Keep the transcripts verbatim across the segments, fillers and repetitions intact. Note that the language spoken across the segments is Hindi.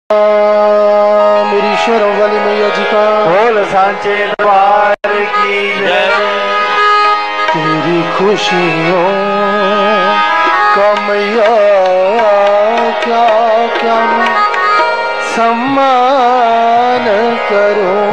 मेरी शेरों वाली मैया जी का बोल सांचे द्वार की जय। तेरी खुशियों का मैया क्या क्या मैं सम्मान करूं।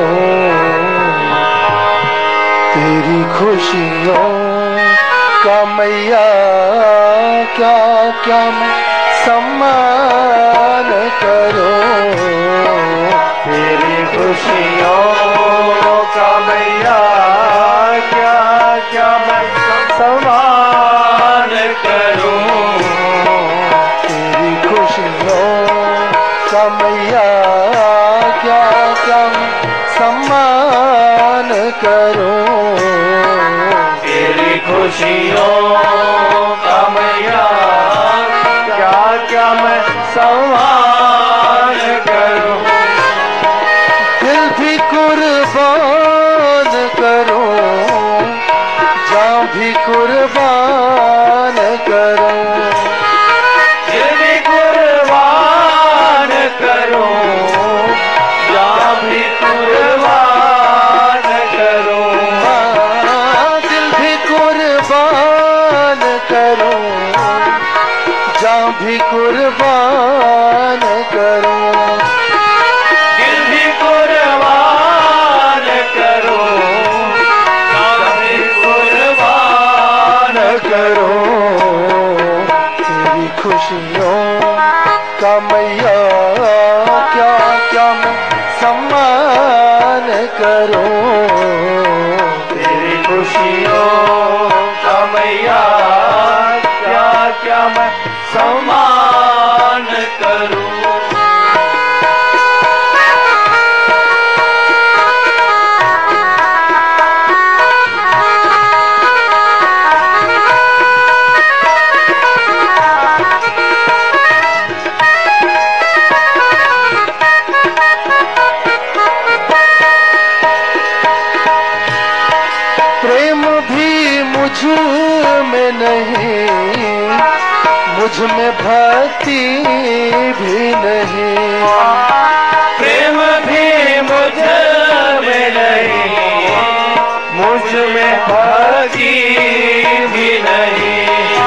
तेरी खुशियों का मैया क्या क्या मैं सम्मान करूं। तेरी खुशियों का मैया क्या क्या मैं सम्मान करूं। तेरी खुशियों का मैया क्या क्या मैं सम्मान करूं। तेरी खुशियों का मैया क्या क्या मैं सम्मान करूं। दिल भी कुर्बान करूं, जान भी कुर्बान करूं। दिल भी कुर्बान करूं, जान भी कुर्बान करूं। दिल भी कुर्बान करूं, जान भी कुर्बान करूं। दिल भी कुर्बान करूं, जान भी कुर्बान करूं। तेरी खुशियों का मैया क्या क्या मैं सम्मान करूं। तेरी खुशियों का मैया क्या क्या मैं सम्मान करूं। प्रेम भी मुझ में नहीं, मुझ में भक्ति भी नहीं। प्रेम भी मुझ में नहीं, मुझ में भक्ति भी नहीं।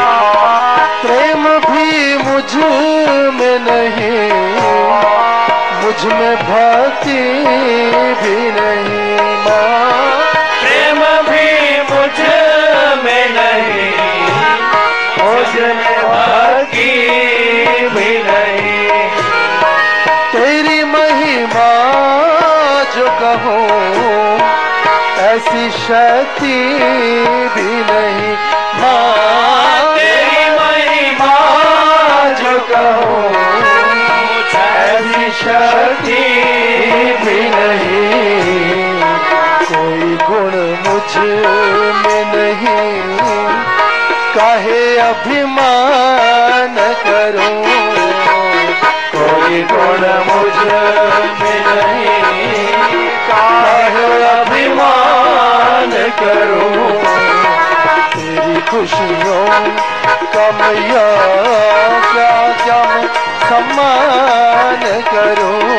प्रेम भी मुझ में नहीं, मुझ में भक्ति भी नहीं। माँ प्रेम भी मुझ में नहीं, मुझ में भक्ति भी नहीं। तेरी महिमा जो कहूँ ऐसी शक्ति भी नहीं। माँ तेरी महिमा जो कहूँ ऐसी शक्ति भी नहीं। कोई गुण मुझ में नहीं, काहे अभिमान करूं। कोई गुण मुझ में नहीं, काहे अभिमान करूं। तेरी खुशियों का मैया क्या क्या मैं सम्मान करूं।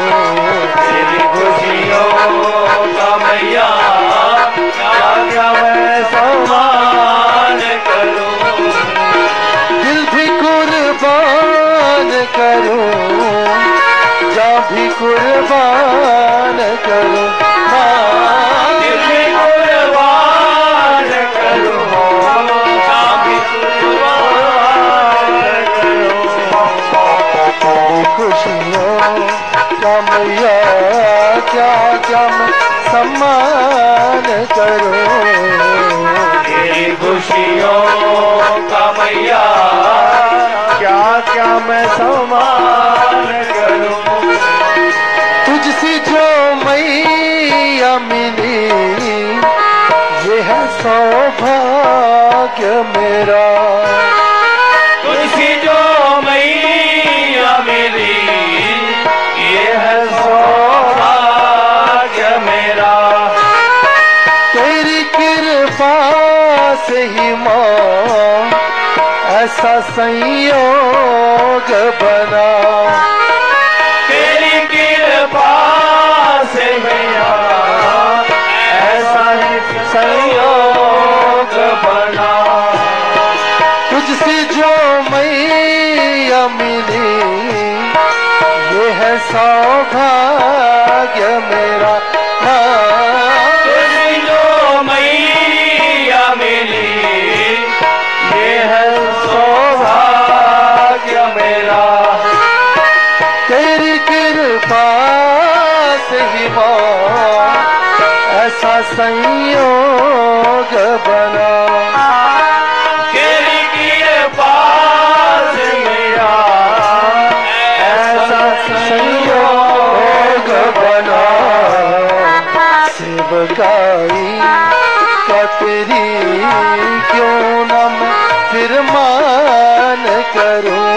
तेरी खुशियों का मैया क्या क्या मैं सम्मान करूं। दिल भी कुर्बान करूं, जान भी कुर्बान करूं। माँ दिल भी कुर्बान करूं, जान भी कुर्बान करूं। तेरी खुशियों का मैया क्या क्या मैं सम्मान करूं। तेरी खुशियों का मैया क्या क्या मैं सम्मान करूं। तुझसे जो मैया मिली ये है सौभाग्य मेरा। तुझसी जो मैया मिली ये है सौभाग्य मेरा। तेरी कृपा से ही माँ ऐसा संयोग बना। सौभाग्य मेरा तुझी जो मैया मिली ये है सौभाग्य मेरा। तेरी कृपा से ही माँ ऐसा संयोग बना। तेरी कृपा से मेरा ऐसा संयोग बना। सेवकाई का तेरी क्यों न मैं फिर मान करूं।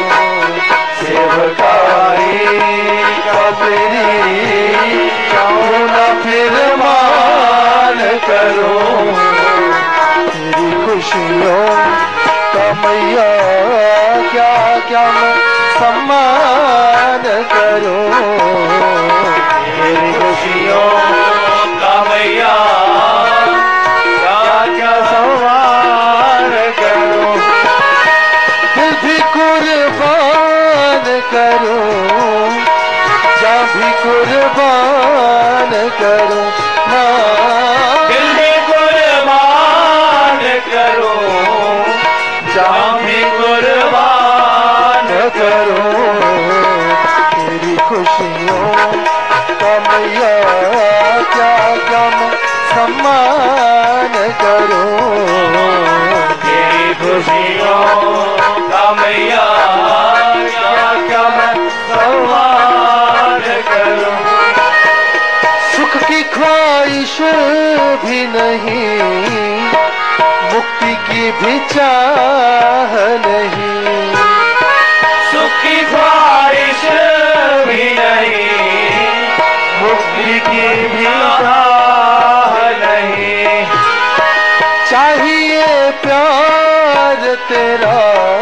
सेवकाई का तेरी क्यों न फिर मान करूं। तेरी खुशियों का मैया क्या क्या मैं सम्मान करूं। तेरी खुशियों का मैया क्या क्या सम्मान करूं। दिल भी कुर्बान करूं जा भी कुर्बान करूं। दिल भी कुर्बान करूं जान भी कुर्बान करूं। तेरी खुशियों का मैया क्या क्या मैं सम्मान करूं। तेरी खुशियों का मैया क्या क्या मैं सम्मान करूं। सुख की ख्वाहिश भी नहीं मुक्ति की भी चाह नहीं। सुख की ख्वाहिश भी नहीं मुक्ति की भी चाह नहीं। चाहिए प्यार तेरा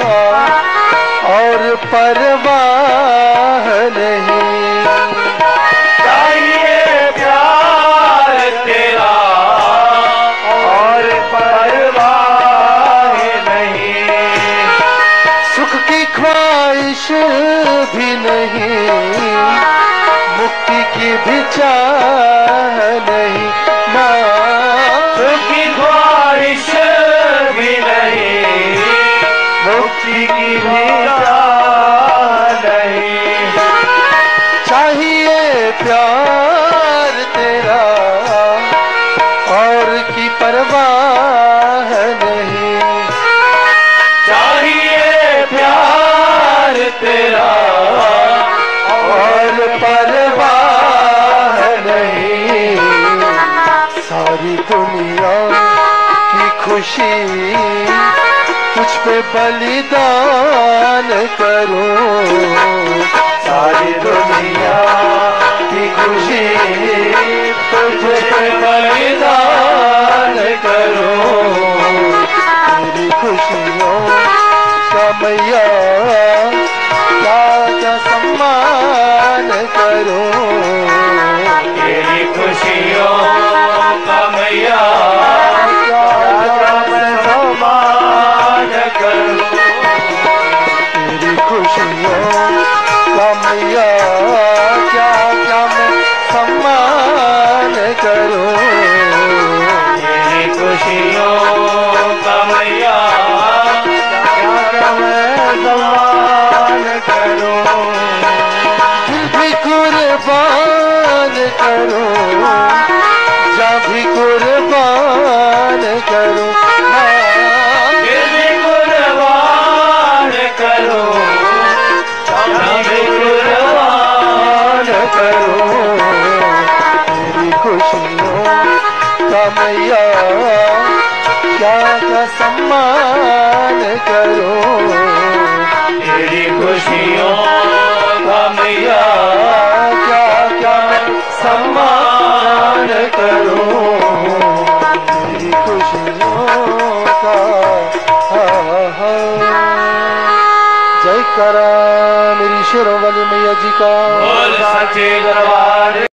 और परवाह नहीं। चाहिए प्यार तेरा और परवाह नहीं। सुख की ख्वाहिश भी नहीं मुक्ति की भी चाह नहीं। माँ सुख की ख्वाहिश भी नहीं मुक्ति की भी चाह नहीं। चाहिए प्यार तेरा और की परवाह नहीं। चाहिए प्यार तेरा और परवाह नहीं। सारी दुनिया की खुशी तुझ पे बलिदान करूं। सारी दुनिया की खुशी तुझ पे बलिदान करूं। तेरी खुशियों का मैया क्या क्या सम्मान करूं। तेरी खुशियों का मैया क्या क्या मैं सम्मान करूं। तेरी खुशियों का मैया क्या क्या मैं सम्मान करूं। तेरी खुशियों का मैया क्या क्या मैं सम्मान करूं। दिल भी कुर्बान करूं जा भी कुर्बान करूं। दिल भी कुर्बान करूं जान भी कुर्बान करूं। तेरी खुशियों का मैया क्या क्या सम्मान करूं। तेरी खुशियों का मैया क्या क्या मैं सम्मान करूं। तेरी खुशियों का जय करा मेरी शेरों वाली मैया जी का। बोल सच्चे दरबार